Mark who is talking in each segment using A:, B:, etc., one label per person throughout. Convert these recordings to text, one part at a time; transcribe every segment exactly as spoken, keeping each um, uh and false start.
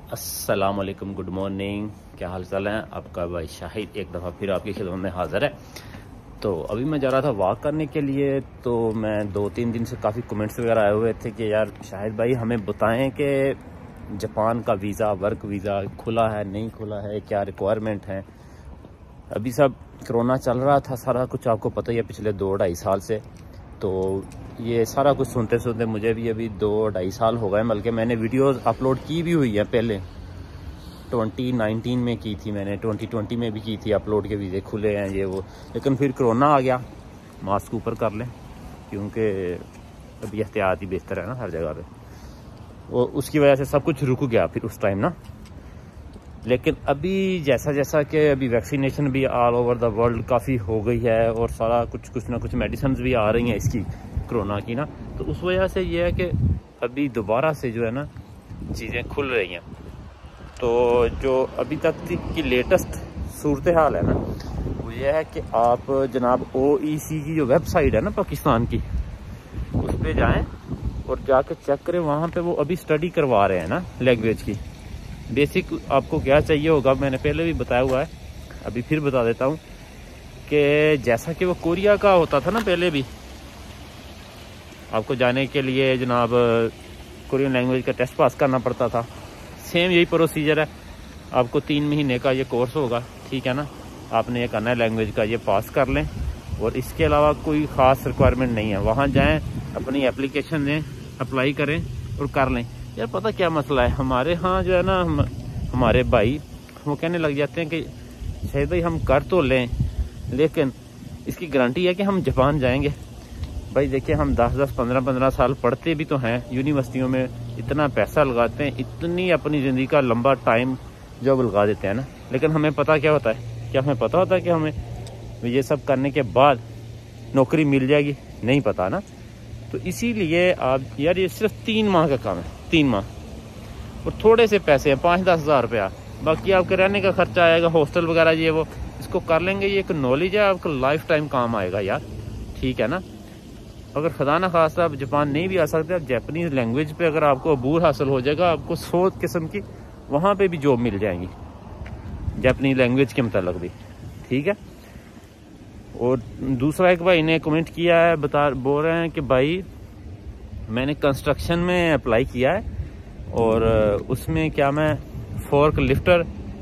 A: अस्सलाम वालेकुम, good morning. क्या हाल चाल है आपका? भाई शाहिद एक दफ़ा फिर आपकी खिदमत में हाज़िर है। तो अभी मैं जा रहा था वॉक करने के लिए, तो मैं दो तीन दिन से काफ़ी कमेंट्स वगैरह आए हुए थे कि यार शाहिद भाई हमें बताएं कि जापान का वीज़ा, वर्क वीज़ा खुला है नहीं खुला है, क्या रिक्वायरमेंट है। अभी सब कोरोना चल रहा था, सारा कुछ आपको पता ही है पिछले दो ढाई साल से। तो ये सारा कुछ सुनते सुनते मुझे भी अभी दो ढाई साल हो गए, बल्कि मैंने वीडियोस अपलोड की भी हुई है पहले। ट्वेंटी नाइनटीन में की थी मैंने, ट्वेंटी ट्वेंटी में भी की थी अपलोड के वीज़े खुले हैं ये वो। लेकिन फिर कोरोना आ गया। मास्क ऊपर कर लें क्योंकि अभी एहतियात ही बेहतर है ना हर जगह पे। वो उसकी वजह से सब कुछ रुक गया फिर उस टाइम ना। लेकिन अभी जैसा जैसा कि अभी वैक्सीनेशन भी ऑल ओवर द वर्ल्ड काफ़ी हो गई है और सारा कुछ कुछ ना कुछ मेडिसिन भी आ रही हैं इसकी कोरोना की ना, तो उस वजह से ये है कि अभी दोबारा से जो है ना चीज़ें खुल रही हैं। तो जो अभी तक की लेटेस्ट सूरत हाल है ना वो ये है कि आप जनाब ओ ई सी की जो वेबसाइट है ना पाकिस्तान की, उस पर जाएँ और जाकर चेक करें। वहाँ पे वो अभी स्टडी करवा रहे हैं ना लैंग्वेज की। बेसिक आपको क्या चाहिए होगा मैंने पहले भी बताया हुआ है, अभी फिर बता देता हूँ कि जैसा कि वो कोरिया का होता था ना पहले भी, आपको जाने के लिए जनाब कोरियन लैंग्वेज का टेस्ट पास करना पड़ता था। सेम यही प्रोसीजर है। आपको तीन महीने का ये कोर्स होगा, ठीक है ना। आपने ये करना है, लैंग्वेज का ये पास कर लें और इसके अलावा कोई ख़ास रिक्वायरमेंट नहीं है। वहाँ जाएँ, अपनी एप्लीकेशन दें, अप्लाई करें और कर लें। यार पता क्या मसला है हमारे यहाँ जो है ना, हम हमारे भाई वो कहने लग जाते हैं कि शायद भाई हम कर तो लें लेकिन इसकी गारंटी है कि हम जापान जाएंगे। भाई देखिए, हम दस दस पंद्रह पंद्रह साल पढ़ते भी तो हैं यूनिवर्सिटियों में, इतना पैसा लगाते हैं, इतनी अपनी ज़िंदगी का लंबा टाइम जॉब लगा देते हैं ना। लेकिन हमें पता क्या होता है, क्या हमें पता होता है कि हमें ये सब करने के बाद नौकरी मिल जाएगी? नहीं पता ना। तो इसीलिए आप यार, ये सिर्फ तीन माह का काम है, तीन माह और थोड़े से पैसे हैं, पाँच दस हज़ार रुपया। बाकी आपके रहने का खर्चा आएगा, हॉस्टल वगैरह ये वो, इसको कर लेंगे। ये एक नॉलेज है, आपको लाइफ टाइम काम आएगा यार, ठीक है ना। अगर खुदा ना खास्ता आप जापान नहीं भी आ सकते, आप जापानीज़ लैंग्वेज पे अगर आपको अबूर हासिल हो जाएगा, आपको सौ किस्म की वहाँ पे भी जॉब मिल जाएंगी जापानीज़ लैंग्वेज के मतलब भी, ठीक है। और दूसरा एक भाई ने कमेंट किया है, बता बोल रहे हैं कि भाई मैंने कंस्ट्रक्शन में अप्लाई किया है और उसमें क्या मैं फोर्क लिफ्टर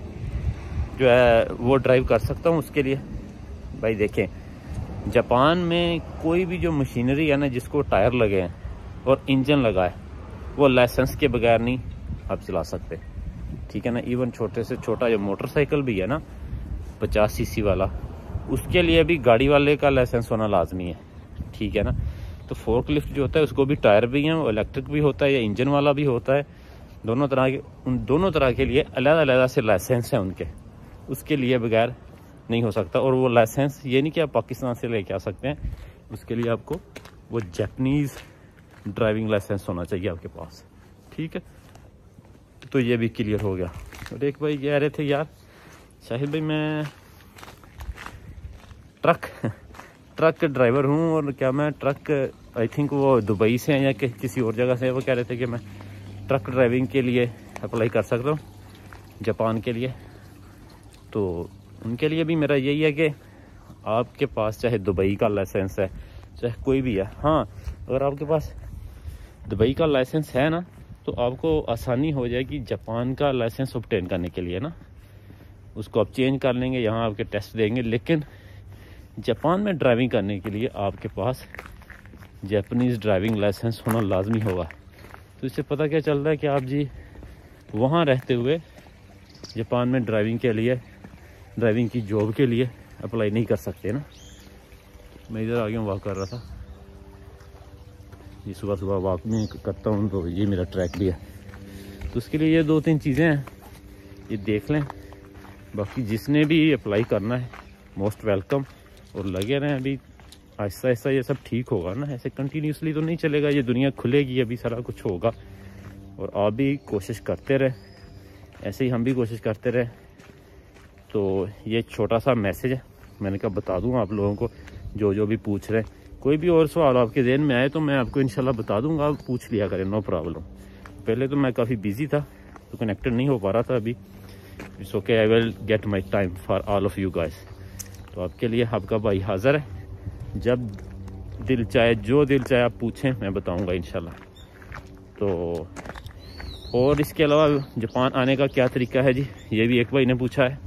A: जो है वो ड्राइव कर सकता हूँ उसके लिए। भाई देखें, जापान में कोई भी जो मशीनरी है ना जिसको टायर लगे हैं और इंजन लगा है, वो लाइसेंस के बगैर नहीं आप चला सकते, ठीक है ना। इवन छोटे से छोटा जो मोटरसाइकिल भी है ना पचास सीसी वाला, उसके लिए भी गाड़ी वाले का लाइसेंस होना लाजमी है, ठीक है ना। तो फोर्क लिफ्ट जो होता है उसको भी टायर भी हैं, वो इलेक्ट्रिक भी होता है या इंजन वाला भी होता है। दोनों तरह के उन दोनों तरह के लिए अलग अलग से लाइसेंस हैं उनके, उसके लिए बगैर नहीं हो सकता। और वो लाइसेंस ये नहीं कि आप पाकिस्तान से लेके आ सकते हैं, उसके लिए आपको वो जापानीज़ ड्राइविंग लाइसेंस होना चाहिए आपके पास, ठीक है। तो ये भी क्लियर हो गया। और एक भाई कह रहे थे यार शाहिद भाई मैं ट्रक ट्रक ड्राइवर हूँ और क्या मैं ट्रक, आई थिंक वो दुबई से हैं या कि, किसी और जगह से, वो कह रहे थे कि मैं ट्रक ड्राइविंग के लिए अप्लाई कर सकता हूँ जापान के लिए। तो उनके लिए भी मेरा यही है कि आपके पास चाहे दुबई का लाइसेंस है चाहे कोई भी है, हाँ अगर आपके पास दुबई का लाइसेंस है ना तो आपको आसानी हो जाएगी जापान का लाइसेंस ऑब्टेन करने के लिए ना। उसको आप चेंज कर लेंगे, यहाँ आपके टेस्ट देंगे। लेकिन जापान में ड्राइविंग करने के लिए आपके पास जापानीज़ ड्राइविंग लाइसेंस होना लाजमी होगा। तो इससे पता क्या चल रहा है कि आप जी वहाँ रहते हुए जापान में ड्राइविंग के लिए, ड्राइविंग की जॉब के लिए अप्लाई नहीं कर सकते ना। मैं इधर आगे वॉक कर रहा था, ये सुबह सुबह वॉक में करता हूँ तो ये मेरा ट्रैक भी है। तो उसके लिए ये दो तीन चीज़ें हैं, ये देख लें। बाकी जिसने भी अप्लाई करना है मोस्ट वेलकम, और लगे रहें। अभी आहिस्ता आहिस्ता ये सब ठीक होगा ना, ऐसे कंटिन्यूसली तो नहीं चलेगा, ये दुनिया खुलेगी, अभी सारा कुछ होगा। और आप भी कोशिश करते रहे, ऐसे ही हम भी कोशिश करते रहे। तो ये छोटा सा मैसेज है, मैंने कहा बता दूँ आप लोगों को जो जो भी पूछ रहे हैं। कोई भी और सवाल आपके ज़हन में आए तो मैं आपको इंशाल्लाह बता दूंगा, आप पूछ लिया करें, नो प्रॉब्लम। पहले तो मैं काफ़ी बिज़ी था तो कनेक्टेड नहीं हो पा रहा था अभी। It's okay, I will get my time for all of you guys. तो आपके लिए आपका भाई हाज़िर है, जब दिल चाहे जो दिल चाहे आप पूछें, मैं बताऊंगा इंशाल्लाह। तो और इसके अलावा जापान आने का क्या तरीका है जी, ये भी एक भाई ने पूछा है।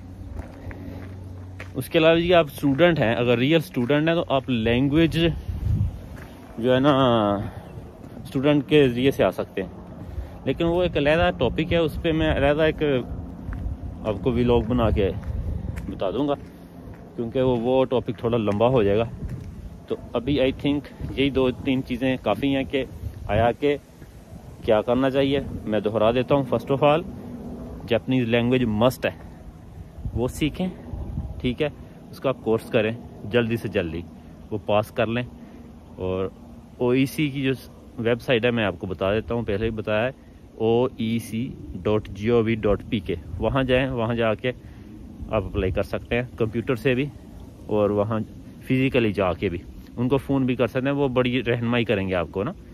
A: उसके अलावा जी आप स्टूडेंट हैं, अगर रियल स्टूडेंट हैं तो आप लैंग्वेज जो है ना स्टूडेंट के ज़रिए से आ सकते हैं, लेकिन वो एक अलहदा टॉपिक है, उस पर मैं अलहदा एक आपको व्लॉग बना के बता दूंगा, क्योंकि वो वो टॉपिक थोड़ा लंबा हो जाएगा। तो अभी आई थिंक यही दो तीन चीज़ें काफ़ी हैं कि आया के क्या करना चाहिए। मैं दोहरा देता हूँ। First of all Japanese language must है, वो सीखें, ठीक है, उसका कोर्स करें जल्दी से जल्दी, वो पास कर लें। और ओ ई सी की जो वेबसाइट है मैं आपको बता देता हूँ, पहले ही बताया है, O E C dot G O V dot P K, वहाँ जाएँ, वहाँ जाके आप अप्लाई कर सकते हैं कंप्यूटर से भी, और वहाँ फिज़िकली जाके भी, उनको फ़ोन भी कर सकते हैं, वो बड़ी रहनुमाई करेंगे आपको ना।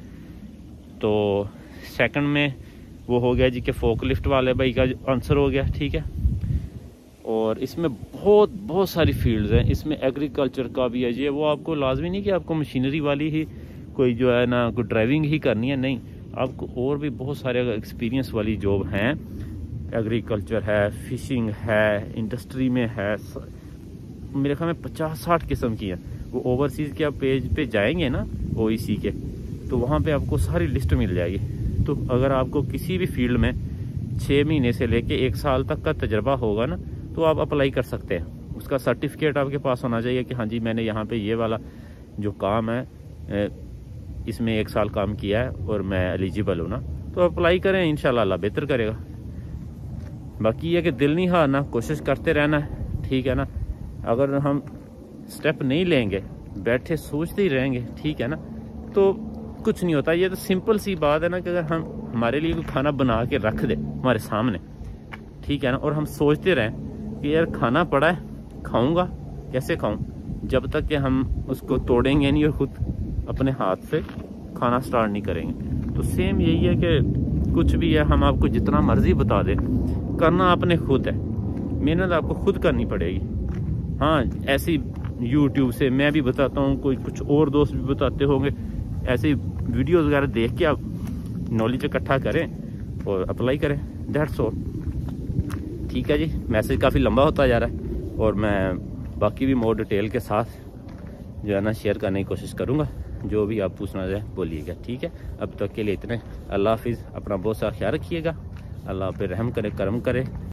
A: तो सेकंड में वो हो गया जी कि फोक लिफ्ट वाले भाई का आंसर हो गया, ठीक है। और इसमें बहुत बहुत सारी फील्ड्स हैं, इसमें एग्रीकल्चर का भी है जी, वो आपको लाजमी नहीं कि आपको मशीनरी वाली ही कोई जो है ना कोई ड्राइविंग ही करनी है, नहीं, आपको और भी बहुत सारे एक्सपीरियंस वाली जॉब हैं। एग्रीकल्चर है, फिशिंग है, इंडस्ट्री में है, मेरे ख्याल में पचास साठ किस्म की हैं। वो ओवरसीज़ के आप पेज पे जाएंगे ना ओ ई सी के, तो वहाँ पे आपको सारी लिस्ट मिल जाएगी। तो अगर आपको किसी भी फील्ड में छः महीने से लेके एक साल तक का तजर्बा होगा ना, तो आप अप्लाई कर सकते हैं। उसका सर्टिफिकेट आपके पास होना चाहिए कि हाँ जी मैंने यहाँ पे ये वाला जो काम है इसमें एक साल काम किया है और मैं एलिजिबल हूँ ना, तो अप्लाई करें, इंशाल्लाह अल्लाह बेहतर करेगा। बाकी ये कि दिल नहीं हारना, कोशिश करते रहना है, ठीक है ना। अगर हम स्टेप नहीं लेंगे, बैठे सोचते ही रहेंगे, ठीक है ना, तो कुछ नहीं होता। ये तो सिंपल सी बात है ना कि अगर हम हमारे लिए कोई खाना बना के रख दे हमारे सामने, ठीक है ना, और हम सोचते रहें कि यार खाना पड़ा है, खाऊंगा, कैसे खाऊं, जब तक कि हम उसको तोड़ेंगे नहीं और खुद अपने हाथ से खाना स्टार्ट नहीं करेंगे। तो सेम यही है कि कुछ भी है, हम आपको जितना मर्जी बता दें, करना आपने खुद है, मेहनत आपको खुद करनी पड़ेगी। हाँ, ऐसी यूट्यूब से मैं भी बताता हूँ, कोई कुछ और दोस्त भी बताते होंगे, ऐसे वीडियोस वगैरह देख के आप नॉलेज इकट्ठा करें और अप्लाई करें, दैट्स ऑल। ठीक है जी, मैसेज काफ़ी लंबा होता जा रहा है और मैं बाकी भी मोर डिटेल के साथ जो है ना शेयर करने की कोशिश करूँगा। जो भी आप पूछना चाहे बोलिएगा, ठीक है। अब तक के लिए इतने, अल्लाह हाफिज़, अपना बहुत सारा ख्याल रखिएगा, अल्लाह पे रहम करे, करम करे।